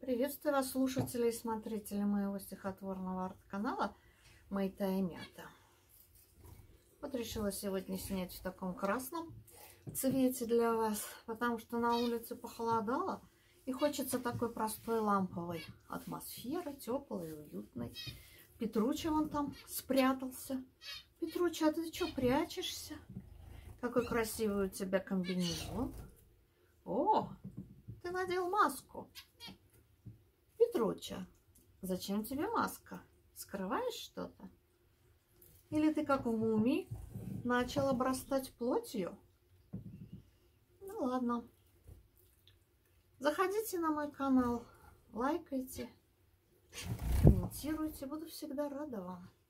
Приветствую вас, слушатели и смотрители моего стихотворного арт-канала Мэйта и Мята. Вот решила сегодня снять в таком красном цвете для вас, потому что на улице похолодало и хочется такой простой ламповой атмосферы, теплой и уютной. Петруча вон там спрятался. Петруча, а ты что, прячешься? Какой красивый у тебя комбинезон. О, ты надел маску. Петруча, зачем тебе маска? Скрываешь что-то? Или ты, как в мумии, начал обрастать плотью? Ну ладно. Заходите на мой канал, лайкайте, комментируйте. Буду всегда рада вам.